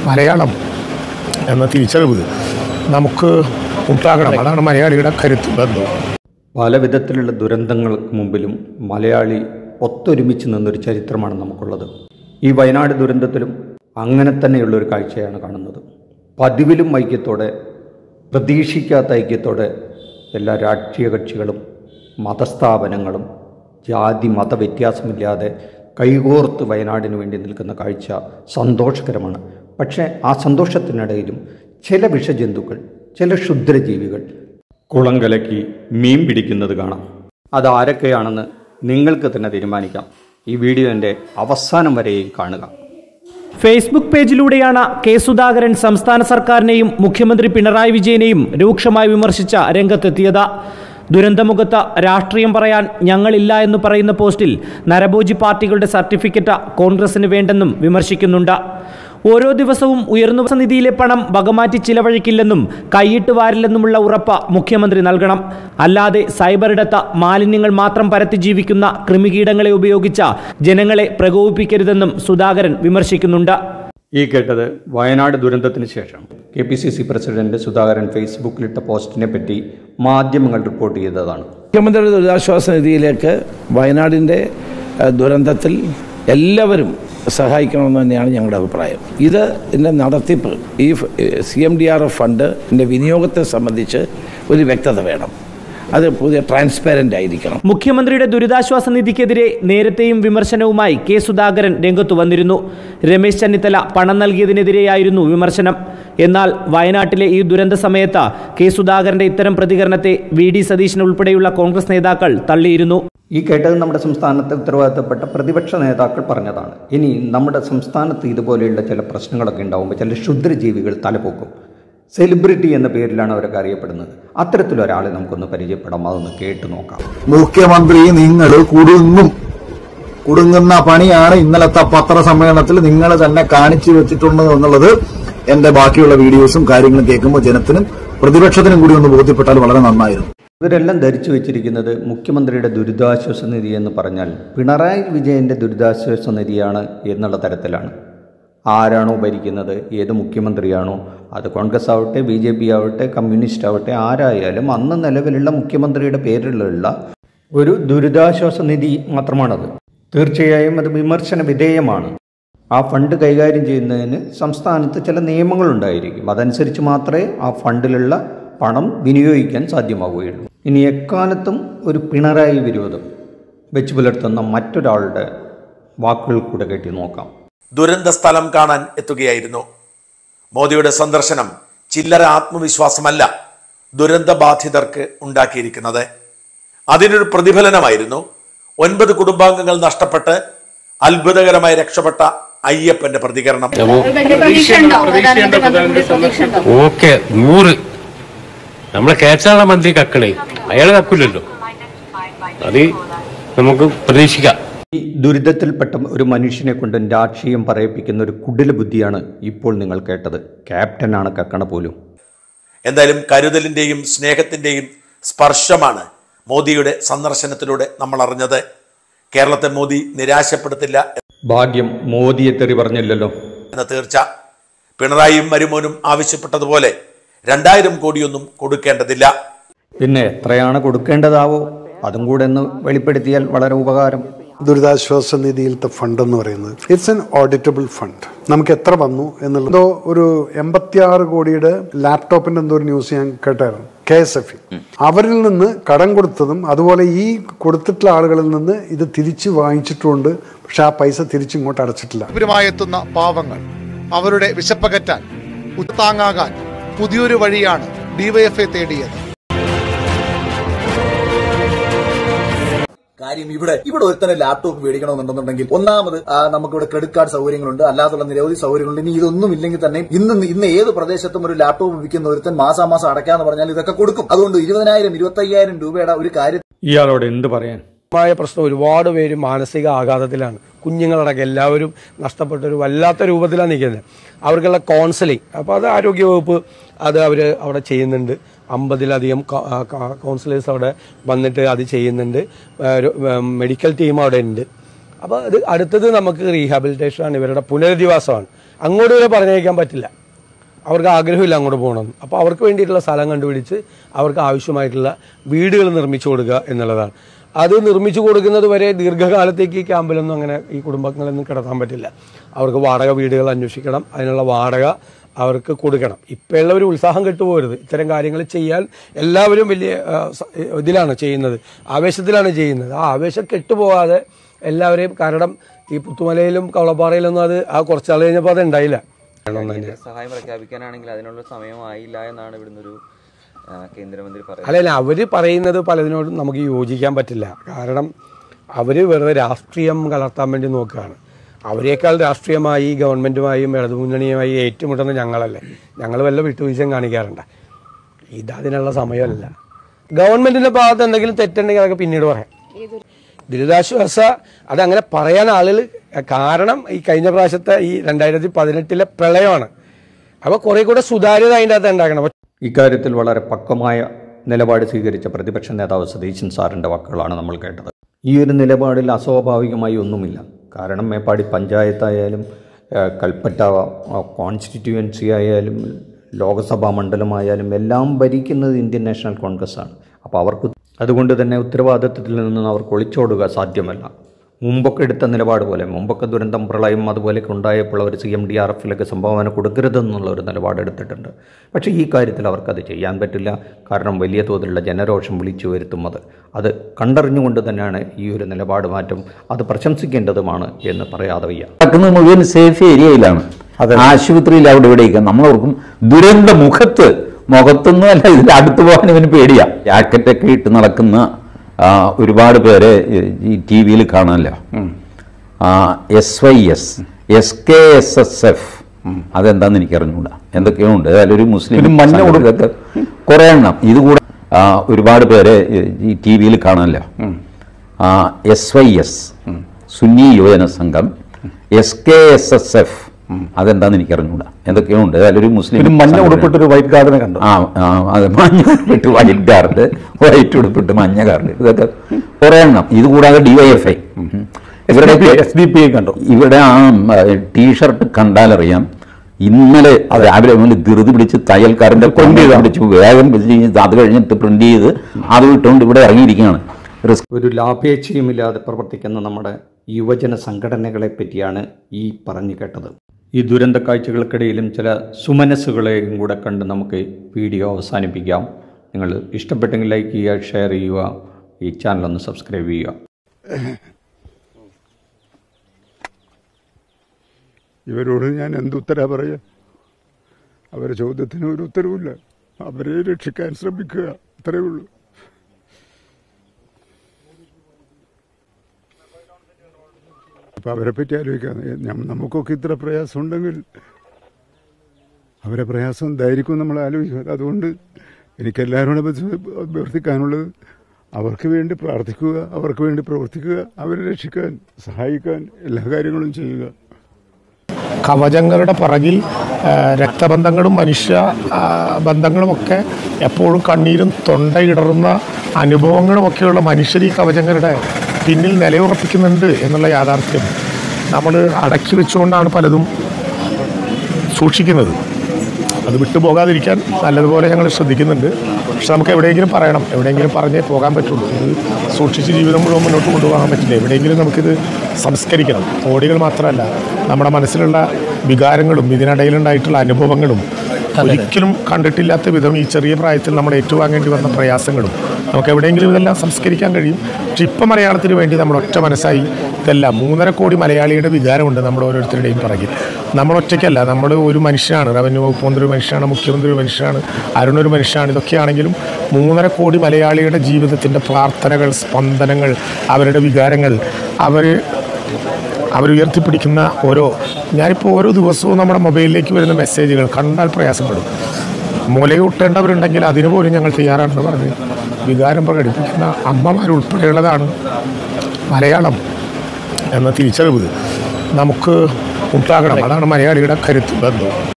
മലയാളം എന്ന തിരിച്ചറിവ് നമുക്ക് ഉണ്ടാകണം. അതാണ് മലയാളിയുടെ കരുത്ത് ബന്ധം. പല വിധത്തിലുള്ള ദുരന്തങ്ങൾക്ക് മുമ്പിലും മലയാളി ഒത്തൊരുമിച്ച് നിന്നൊരു ചരിത്രമാണ് നമുക്കുള്ളത്. ഈ വയനാട് ദുരന്തത്തിലും അങ്ങനെ തന്നെയുള്ളൊരു കാഴ്ചയാണ് കാണുന്നത്. പതിവിലും ഐക്യത്തോടെ, പ്രതീക്ഷിക്കാത്ത ഐക്യത്തോടെ എല്ലാ രാഷ്ട്രീയ കക്ഷികളും മതസ്ഥാപനങ്ങളും ജാതി മത വ്യത്യാസമില്ലാതെ കൈകോർത്ത് വയനാടിന് വേണ്ടി നിൽക്കുന്ന കാഴ്ച സന്തോഷകരമാണ്. പക്ഷേ ആ സന്തോഷത്തിനിടയിലും ചില വിഷജന്തുക്കൾ, ചില ക്ഷുദ്രജീവികൾ കുളം കലക്കി മീൻ പിടിക്കുന്നത് കാണാം. അതാരൊക്കെയാണെന്ന് നിങ്ങൾക്ക് തന്നെ തീരുമാനിക്കാം. ഈ വീഡിയോ എൻ്റെ അവസാനം വരെയും കാണുക. ഫേസ്ബുക്ക് പേജിലൂടെയാണ് കെ സുധാകരൻ സംസ്ഥാന സർക്കാരിനെയും മുഖ്യമന്ത്രി പിണറായി വിജയനെയും രൂക്ഷമായി വിമർശിച്ച രംഗത്തെത്തിയത്. ദുരന്തമുഖത്ത് രാഷ്ട്രീയം പറയാൻ ഞങ്ങളില്ല എന്ന് പറയുന്ന പോസ്റ്റിൽ നരഭോജി പാർട്ടികളുടെ സർട്ടിഫിക്കറ്റ് കോൺഗ്രസിന് വേണ്ടെന്നും വിമർശിക്കുന്നുണ്ട്. ഓരോ ദിവസവും ഉയർന്നു നിധിയിലെ പണം വകമാറ്റി ചിലവഴിക്കില്ലെന്നും കൈയിട്ട് വാരില്ലെന്നുമുള്ള ഉറപ്പ് മുഖ്യമന്ത്രി നൽകണം. അല്ലാതെ സൈബറിടത്ത് മാലിന്യങ്ങൾ മാത്രം പരത്തി ജീവിക്കുന്ന കൃമികീടങ്ങളെ ഉപയോഗിച്ച ജനങ്ങളെ പ്രകോപിപ്പിക്കരുതെന്നും സുധാകരൻ വിമർശിക്കുന്നുണ്ട്. ഈ കേട്ടത് വയനാട് ദുരന്തത്തിന് ശേഷം KPCC പ്രസിഡന്റ് സുധാകരൻ ഫേസ്ബുക്കിലിട്ട പോസ്റ്റിനെ പറ്റി മാധ്യമങ്ങൾ റിപ്പോർട്ട് ചെയ്തതാണ്. മുഖ്യമന്ത്രിയുടെ ദുരിതാശ്വാസ നിധിയിലേക്ക് വയനാടിൻ്റെ ദുരന്തത്തിൽ എല്ലാവരും സഹായിക്കണമെന്ന് തന്നെയാണ് ഞങ്ങളുടെ അഭിപ്രായം. ഇതിൻ്റെ നടത്തിപ്പ്, ഈ CMDRF ഫണ്ടിൻ്റെ വിനിയോഗത്തെ സംബന്ധിച്ച് ഒരു വ്യക്തത വേണം. അത് പുതിയ ട്രാൻസ്പെറൻ്റ് ആയിരിക്കണം. മുഖ്യമന്ത്രിയുടെ ദുരിതാശ്വാസ നിധിക്കെതിരെ നേരത്തെയും വിമർശനവുമായി കെ സുധാകരൻ രംഗത്തു വന്നിരുന്നു. രമേശ് ചെന്നിത്തല പണം നൽകിയതിനെതിരെയായിരുന്നു വിമർശനം. എന്നാൽ വയനാട്ടിലെ ഈ ദുരന്ത സമയത്ത് കെ സുധാകരന്റെ ഇത്തരം പ്രതികരണത്തെ VD സതീശൻ ഉൾപ്പെടെയുള്ള കോൺഗ്രസ് നേതാക്കൾ തള്ളിയിരുന്നു. ഈ കേട്ടത് നമ്മുടെ സംസ്ഥാനത്തെ ഉത്തരവാദിത്തപ്പെട്ട പ്രതിപക്ഷ നേതാക്കൾ പറഞ്ഞതാണ്. ഇനി നമ്മുടെ സംസ്ഥാനത്ത് ഇതുപോലെയുള്ള ചില പ്രശ്നങ്ങളൊക്കെ ഉണ്ടാകുമ്പോൾ ചില ക്ഷുദ്രജീവികൾ തലപോക്കും. സെലിബ്രിറ്റി എന്ന പേരിലാണ് അവരൊക്കെ അറിയപ്പെടുന്നത്. അത്തരത്തിലൊരാളെ നമുക്കൊന്ന് പരിചയപ്പെടാം. അതൊന്ന് കേട്ടു നോക്കാം. മുഖ്യമന്ത്രി, നിങ്ങൾ കുടുങ്ങുന്ന പണിയാണ് ഇന്നലത്തെ പത്രസമ്മേളനത്തിൽ നിങ്ങൾ തന്നെ കാണിച്ചു വെച്ചിട്ടുള്ളത് എന്നുള്ളത് എന്റെ ബാക്കിയുള്ള വീഡിയോസും കാര്യങ്ങളും കേൾക്കുമ്പോൾ ജനത്തിനും പ്രതിപക്ഷത്തിനും കൂടി ഒന്ന് ബോധ്യപ്പെട്ടാൽ വളരെ നന്നായിരുന്നു. ഇവരെല്ലാം ധരിച്ചു വെച്ചിരിക്കുന്നത് മുഖ്യമന്ത്രിയുടെ ദുരിതാശ്വാസ നിധി എന്ന് പറഞ്ഞാൽ പിണറായി വിജയന്റെ ദുരിതാശ്വാസ നിധിയാണ് എന്നുള്ള തരത്തിലാണ്. ആരാണോ ഭരിക്കുന്നത്, ഏത് മുഖ്യമന്ത്രിയാണോ, അത് കോൺഗ്രസ് ആവട്ടെ, BJP ആവട്ടെ, കമ്മ്യൂണിസ്റ്റ് ആവട്ടെ, ആരായാലും അന്ന് നിലവിലുള്ള മുഖ്യമന്ത്രിയുടെ പേരിലുള്ള ഒരു ദുരിതാശ്വാസ നിധി മാത്രമാണത്. തീർച്ചയായും അത് വിമർശന വിധേയമാണ്. ആ ഫണ്ട് കൈകാര്യം ചെയ്യുന്നതിന് സംസ്ഥാനത്ത് ചില നിയമങ്ങളുണ്ടായിരിക്കും. അതനുസരിച്ച് മാത്രമേ ആ ഫണ്ടിലുള്ള പണം വിനിയോഗിക്കാൻ സാധ്യമാവുകയുള്ളൂ. ഇനി എക്കാലത്തും ഒരു പിണറായി വിരോധം വെച്ച് പുലർത്തുന്ന മറ്റൊരാളുടെ വാക്കുകൾ കൂടെ കേട്ടി നോക്കാം. ദുരന്ത സ്ഥലം കാണാൻ എത്തുകയായിരുന്നു. മോദിയുടെ സന്ദർശനം ചില്ലറ ആത്മവിശ്വാസമല്ല ദുരന്ത ബാധിതർക്ക് ഉണ്ടാക്കിയിരിക്കുന്നത്. അതിനൊരു പ്രതിഫലനമായിരുന്നു 9 കുടുംബാംഗങ്ങൾ നഷ്ടപ്പെട്ട് അത്ഭുതകരമായി രക്ഷപ്പെട്ട അയ്യപ്പന്റെ പ്രതികരണം. ഓക്കെ 100 നമ്മളെ കേരള മന്ത്രി കക്കളെ അയാൾ കക്കില്ലല്ലോ, അത് നമുക്ക് പ്രതീക്ഷിക്കാം. ഈ ദുരിതത്തിൽപ്പെട്ട ഒരു മനുഷ്യനെ കൊണ്ട് രാഷ്ട്രീയം പറയിപ്പിക്കുന്ന ഒരു കുടില ബുദ്ധിയാണ് ഇപ്പോൾ നിങ്ങൾ കേട്ടത്. ക്യാപ്റ്റനാണ് കക്കണ പോലും. എന്തായാലും കരുതലിന്റെയും സ്നേഹത്തിന്റെയും സ്പർശമാണ് മോദിയുടെ സന്ദർശനത്തിലൂടെ നമ്മൾ അറിഞ്ഞത്. കേരളത്തെ മോദി നിരാശപ്പെടുത്തില്ല. ഭാഗ്യം മോദിയെ തെറി പറഞ്ഞില്ലല്ലോ എന്ന തീർച്ച. പിണറായിയും മരുമോനും ആവശ്യപ്പെട്ടതുപോലെ 2000 കോടിയൊന്നും കൊടുക്കേണ്ടതില്ല. പിന്നെ എത്രയാണ് കൊടുക്കേണ്ടതാവോ അതും കൂടെ ഒന്ന് വെളിപ്പെടുത്തിയാൽ വളരെ ഉപകാരം. ദുരിതാശ്വാസ നിധിയിലത്തെ ഫണ്ട് എന്ന് പറയുന്നത് ഇറ്റ്സ് എൻ ഓഡിറ്റബിൾ ഫണ്ട്. നമുക്ക് എത്ര വന്നു എന്നുള്ളതോ ഒരു 86 കോടിയുടെ ലാപ്ടോപ്പിന്റെ എന്തോ ഒരു ന്യൂസ് ഞാൻ കേട്ടായിരുന്നു. KSFE അവരിൽ നിന്ന് കടം കൊടുത്തതും അതുപോലെ ഈ കൊടുത്തിട്ടുള്ള ആളുകളിൽ നിന്ന് ഇത് തിരിച്ചു വാങ്ങിച്ചിട്ടുണ്ട്. പക്ഷെ ആ പൈസ തിരിച്ചിങ്ങോട്ട് അടച്ചിട്ടില്ല. എത്തുന്ന പാവങ്ങൾ അവരുടെ വിശപ്പകറ്റാൻ, ഉത്താങ്ങാകാൻ പുതിയൊരു വഴിയാണ് DYFI തേടിയത്. കാര്യം ഇവിടെ ഒരുത്തന്നെ ലാപ്ടോപ്പ് മേടിക്കണമെന്നുണ്ടെന്നുണ്ടെങ്കിൽ ഒന്നാമത് നമുക്കിവിടെ ക്രെഡിറ്റ് കാർഡ് സൗകര്യങ്ങളുണ്ട്, അല്ലാതുള്ള നിരവധി സൗകര്യങ്ങളുണ്ട്. ഇനി ഇതൊന്നും ഇല്ലെങ്കിൽ തന്നെ ഇന്ന് ഏത് പ്രദേശത്തും ഒരു ലാപ്ടോപ്പ് വിൽക്കുന്ന ഒരുത്തൻ മാസാമാസം അടയ്ക്കാന്ന് പറഞ്ഞാൽ ഇതൊക്കെ കൊടുക്കും. അതുകൊണ്ട് 20,000 25,000 രൂപയുടെ ഒരു കാര്യം ഇയാളോട് എന്ത് പറയാൻ. പ്രശ്നം ഒരുപാട് പേര് മാനസിക ആഘാതത്തിലാണ്. കുഞ്ഞുങ്ങളടക്കം എല്ലാവരും നഷ്ടപ്പെട്ടൊരു വല്ലാത്ത രൂപത്തിലാണ് നിൽക്കുന്നത്. അവർക്കുള്ള കൗൺസിലിംഗ് അപ്പോൾ അത് ആരോഗ്യവകുപ്പ് അവർ അവിടെ ചെയ്യുന്നുണ്ട്. 50-ലധികം കൗൺസിലേഴ്സ് അവിടെ വന്നിട്ട് അത് ചെയ്യുന്നുണ്ട്. മെഡിക്കൽ ടീം അവിടെ ഉണ്ട്. അപ്പോൾ അത് അടുത്തത് നമുക്ക് റീഹാബിലിറ്റേഷനാണ്, ഇവരുടെ പുനരധിവാസമാണ്. അങ്ങോട്ട് വരെ പറഞ്ഞയക്കാൻ പറ്റില്ല, അവർക്ക് ആഗ്രഹമില്ല അങ്ങോട്ട് പോകണമെന്ന്. അപ്പോൾ അവർക്ക് വേണ്ടിയിട്ടുള്ള സ്ഥലം കണ്ടുപിടിച്ച് അവർക്ക് ആവശ്യമായിട്ടുള്ള വീടുകൾ നിർമ്മിച്ചു കൊടുക്കുക എന്നുള്ളതാണ്. അത് നിർമ്മിച്ചു കൊടുക്കുന്നത് വരെ ദീർഘകാലത്തേക്ക് ഈ ക്യാമ്പിലൊന്നും അങ്ങനെ ഈ കുടുംബങ്ങളൊന്നും കിടത്താൻ പറ്റില്ല. അവർക്ക് വാടക വീടുകൾ അന്വേഷിക്കണം, അതിനുള്ള വാടക അവർക്ക് കൊടുക്കണം. ഇപ്പോഴുള്ള ഒരു ഉത്സാഹം കെട്ടുപോകരുത്. ഇത്തരം കാര്യങ്ങൾ ചെയ്യാൻ എല്ലാവരും വലിയ ഇതിലാണ് ചെയ്യുന്നത്, ആവേശത്തിലാണ് ചെയ്യുന്നത്. ആ ആവേശം കെട്ടുപോകാതെ എല്ലാവരെയും, കാരണം ഈ പുത്തുമലയിലും കവളപ്പാറയിലൊന്നും അത് ആ കുറച്ചാൾ കഴിഞ്ഞപ്പോൾ അത് ഉണ്ടായില്ല. സഹായം പ്രഖ്യാപിക്കാനാണെങ്കിൽ അതിനുള്ള സമയമായില്ല എന്നാണ് ഇവിടുന്ന് ഒരു കേന്ദ്രമന്ത്രി പറയുന്നത്. അല്ല, അവര് പറയുന്നത് പലതിനോടും നമുക്ക് യോജിക്കാൻ പറ്റില്ല. കാരണം അവര് വെറുതെ രാഷ്ട്രീയം കലർത്താൻ വേണ്ടി നോക്കുകയാണ്. അവരെക്കാൾ രാഷ്ട്രീയമായി ഗവൺമെന്റുമായും ഇടതുമുന്നണിയുമായി ഏറ്റുമുട്ടുന്ന ഞങ്ങളല്ലേ. ഞങ്ങൾ വല്ല വിട്ടുവീഴ്ചയും കാണിക്കാറുണ്ട്. ഇതതിനുള്ള സമയമല്ല. ഗവൺമെന്റിന്റെ ഭാഗത്ത് എന്തെങ്കിലും തെറ്റുണ്ടെങ്കിൽ അതൊക്കെ പിന്നീട് പറയാം. ദുരിതാശ്വാസ അതങ്ങനെ പറയാൻ ആളുകൾ, കാരണം ഈ കഴിഞ്ഞ പ്രാവശ്യത്തെ ഈ 2018 പ്രളയമാണ്. അപ്പോൾ കുറെ കൂടെ സുതാര്യത അതിൻ്റെ അകത്ത് ഉണ്ടാക്കണം. ഇക്കാര്യത്തിൽ വളരെ പക്വമായ നിലപാട് സ്വീകരിച്ച പ്രതിപക്ഷ നേതാവ് സതീശൻ സാറിൻ്റെ വാക്കുകളാണ് നമ്മൾ കേട്ടത്. ഈ ഒരു നിലപാടിൽ അസ്വാഭാവികമായി ഒന്നുമില്ല. കാരണം മേപ്പാടി പഞ്ചായത്തായാലും കൽപ്പറ്റ കോൺസ്റ്റിറ്റ്യുവൻസി ആയാലും ലോക്സഭാ മണ്ഡലമായാലും എല്ലാം ഭരിക്കുന്നത് ഇന്ത്യൻ നാഷണൽ കോൺഗ്രസ് ആണ്. അപ്പോൾ അവർക്ക് അതുകൊണ്ട് തന്നെ ഉത്തരവാദിത്വത്തിൽ നിന്ന് അവർക്ക് ഒളിച്ചോടുക സാധ്യമല്ല. മുമ്പൊക്കെ എടുത്ത നിലപാട് പോലെ, മുമ്പൊക്കെ ദുരന്തം പ്രളയം അതുപോലെയൊക്കെ ഉണ്ടായപ്പോൾ അവർ CMDRFിലൊക്കെ സംഭാവന കൊടുക്കരുതെന്നുള്ള ഒരു നിലപാടെടുത്തിട്ടുണ്ട്. പക്ഷേ ഈ കാര്യത്തിൽ അവർക്കത് ചെയ്യാൻ പറ്റില്ല. കാരണം വലിയ തോതിലുള്ള ജനരോഷം വിളിച്ചു വരുത്തുന്നത് അത് കണ്ടറിഞ്ഞുകൊണ്ട് തന്നെയാണ് ഈ ഒരു നിലപാട് മാറ്റം. അത് പ്രശംസിക്കേണ്ടതുമാണ് എന്ന് പറയാതെ വയ്യ. നടക്കുന്നത് മുഴുവൻ സേഫ് ഏരിയയിലാണ്, ആശുപത്രിയിൽ അവിടെ ഇവിടെയൊക്കെ. നമ്മളോർക്കും ദുരന്ത മുഖത്തൊന്നും അല്ല, ഇതിൽ അടുത്ത് പോകാൻ ഇവന് പേടിയാ. ജാക്കറ്റൊക്കെ ഇട്ട് നടക്കുന്ന ഒരുപാട് പേര് ഈ TV-യിൽ കാണാമല്ലോ. SYS, SKSSF, അതെന്താന്ന് എനിക്കറിഞ്ഞൂടാ. എന്തൊക്കെയോ ഉണ്ട്. അതിലൊരു മുസ്ലിം മഞ്ഞ കൊടുക്കൊക്കെ കുറേ എണ്ണം. ഇതുകൂടെ ഒരുപാട് പേര് ഈ TV-യിൽ കാണാമല്ലോ. SYS, സുന്നി യുവജന സംഘം, SKSSF, അതെന്താന്ന് എനിക്കറിഞ്ഞൂടാ. എന്തൊക്കെയോ ഉണ്ട്. അതിലൊരു മുസ്ലിം മഞ്ഞ ഉടുപ്പിട്ടൊരു വൈറ്റ് ഗാർഡിനെ കണ്ടു. അത് മഞ്ഞ ഉടുപ്പിട്ട് വൈറ്റ് ഗാർഡ്, വൈറ്റ് ഉടുപ്പിട്ട് മഞ്ഞ ഗാർഡ്, ഇതൊക്കെ കുറേ എണ്ണം. ഇതുകൂടാതെ DYFI, ഇവരുടെ SDP കണ്ടു. ഇവിടെ ആ ടീഷർട്ട് കണ്ടാലറിയാം. ഇന്നലെ രാവിലെ ധൃതി പിടിച്ച് തയ്യൽക്കാരൻ്റെ പിടിച്ചു വേഗം അത് കഴിഞ്ഞിട്ട് പ്രിന്റ് ചെയ്ത് അത് ഇട്ടുകൊണ്ട് ഇവിടെ ഇറങ്ങിയിരിക്കുകയാണ്. ഒരു ലാഭേച്ഛയുമില്ലാതെ പ്രവർത്തിക്കുന്ന നമ്മുടെ യുവജന സംഘടനകളെ പറ്റിയാണ് ഈ പറഞ്ഞു കേട്ടത്. ഈ ദുരന്ത കാഴ്ചകൾക്കിടയിലും ചില സുമനസ്സുകളെയും കൂടെ കണ്ട് നമുക്ക് വീഡിയോ അവസാനിപ്പിക്കാം. നിങ്ങൾ ഇഷ്ടപ്പെട്ടെങ്കിൽ ലൈക്ക് ചെയ്യുക, ഷെയർ ചെയ്യുക, ഈ ചാനലൊന്ന് സബ്സ്ക്രൈബ് ചെയ്യുക. ഇവരോട് ഞാൻ എന്തുത്തരാ പറയുക? അവരുടെ ചോദ്യത്തിന് ഒരു ഉത്തരവില്ല. അവരെ രക്ഷിക്കാൻ ശ്രമിക്കുക, അത്രയേ ഉള്ളൂ. അപ്പം അവരെ പറ്റി ആലോചിക്കാം. നമുക്കൊക്കെ ഇത്ര പ്രയാസം ഉണ്ടെങ്കിൽ അവരെ പ്രയാസം എന്തായിരിക്കും നമ്മൾ ആലോചിക്കുക. അതുകൊണ്ട് എനിക്കെല്ലാവരോടും അഭ്യർത്ഥിക്കാനുള്ളത്, അവർക്ക് വേണ്ടി പ്രാർത്ഥിക്കുക, അവർക്ക് വേണ്ടി പ്രവർത്തിക്കുക, അവരെ രക്ഷിക്കാൻ സഹായിക്കാൻ എല്ലാ കാര്യങ്ങളും ചെയ്യുക. കവചങ്ങളുടെ പുറകിൽ രക്തബന്ധങ്ങളും മനുഷ്യ ബന്ധങ്ങളുമൊക്കെ എപ്പോഴും കണ്ണീരും തൊണ്ടയിടറുന്ന അനുഭവങ്ങളുമൊക്കെയുള്ള മനുഷ്യർ ഈ കവചങ്ങളുടെ പിന്നിൽ നിലയുറപ്പിക്കുന്നുണ്ട് എന്നുള്ള യാഥാർത്ഥ്യം നമ്മൾ അടക്കി വെച്ചുകൊണ്ടാണ് പലതും സൂക്ഷിക്കുന്നത്. അത് വിട്ടുപോകാതിരിക്കാൻ നല്ലതുപോലെ ഞങ്ങൾ ശ്രദ്ധിക്കുന്നുണ്ട്. പക്ഷെ നമുക്ക് എവിടെയെങ്കിലും പറയണം, എവിടെയെങ്കിലും പറഞ്ഞേ പോകാൻ പറ്റുള്ളൂ. ഇത് സൂക്ഷിച്ച് ജീവിതം മുഴുവൻ മുന്നോട്ട് കൊണ്ടുപോകാൻ പറ്റില്ല. എവിടെയെങ്കിലും നമുക്കിത് സംസ്കരിക്കണം. കോടികൾ മാത്രമല്ല, നമ്മുടെ മനസ്സിലുള്ള വികാരങ്ങളും ഇതിനിടയിലുണ്ടായിട്ടുള്ള അനുഭവങ്ങളും ഒരിക്കലും കണ്ടിട്ടില്ലാത്ത വിധം ഈ ചെറിയ പ്രായത്തിൽ നമ്മൾ ഏറ്റുവാങ്ങേണ്ടി വന്ന പ്രയാസങ്ങളും നമുക്ക് എവിടെയെങ്കിലും ഇതെല്ലാം സംസ്കരിക്കാൻ കഴിയും. പക്ഷെ ഇപ്പം മലയാളത്തിന് വേണ്ടി നമ്മൾ ഒറ്റ മനസ്സായി ഇതെല്ലാം 3.5 കോടി മലയാളിയുടെ വികാരമുണ്ട് നമ്മുടെ ഓരോരുത്തരുടെയും പിറകിൽ. നമ്മളൊറ്റയ്ക്കല്ല, നമ്മൾ ഒരു മനുഷ്യനാണ്. റവന്യൂ വകുപ്പ് മന്ത്രി ഒരു മനുഷ്യനാണ്, മുഖ്യമന്ത്രി ഒരു മനുഷ്യനാണ്, അരുണൊരു മനുഷ്യനാണ്. ഇതൊക്കെയാണെങ്കിലും 3.5 കോടി മലയാളിയുടെ ജീവിതത്തിൻ്റെ പ്രാർത്ഥനകൾ, സ്പന്ദനങ്ങൾ, അവരുടെ വികാരങ്ങൾ, അവരുയർത്തിപ്പിടിക്കുന്ന ഞാനിപ്പോൾ ഓരോ ദിവസവും നമ്മുടെ മൊബൈലിലേക്ക് വരുന്ന മെസ്സേജുകൾ കണ്ടാൽ പ്രയാസപ്പെടും. മുലയൂട്ടേണ്ടവരുണ്ടെങ്കിൽ അതിനുപോലും ഞങ്ങൾ തയ്യാറാണെന്ന് പറഞ്ഞ് വികാരം പ്രകടിപ്പിക്കുന്ന അമ്മമാരുൾപ്പെടെയുള്ളതാണ് മലയാളം എന്ന തിരിച്ചറിവ് നമുക്ക് ഉണ്ടാകണം. അതാണ് മലയാളിയുടെ കരുത്ത് ബന്ധം.